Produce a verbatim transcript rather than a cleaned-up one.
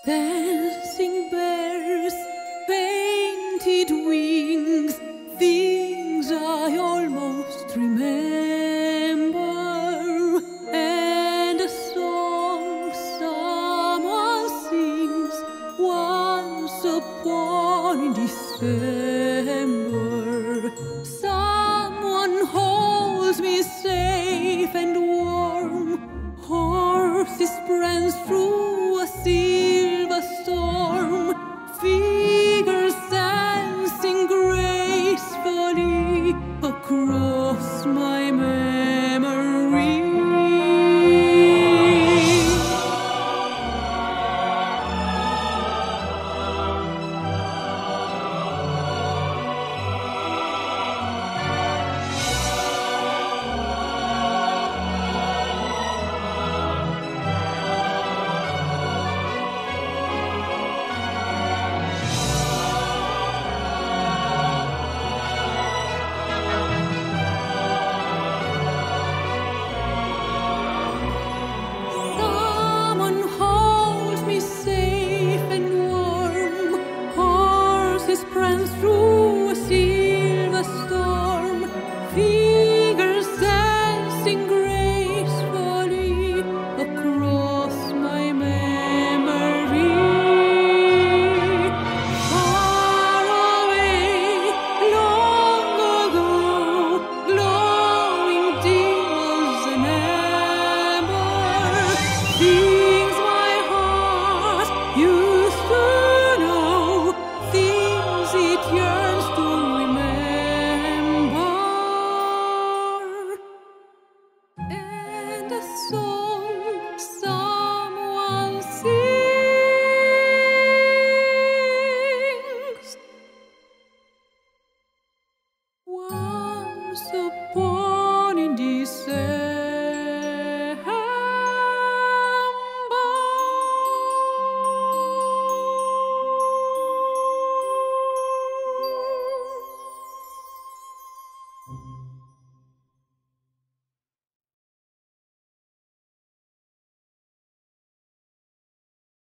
Dancing bears, painted wings, things I almost remember, and a song someone sings once upon December. Someone holds me safe and warm, horses prance through a silver storm, figures dancing gracefully across my memory. Through a silver storm, figures dancing gracefully across my memory. Far away, long ago, glowing dim as an ember, things my heart used to know, things it yearns to remember, and a song someone sings once upon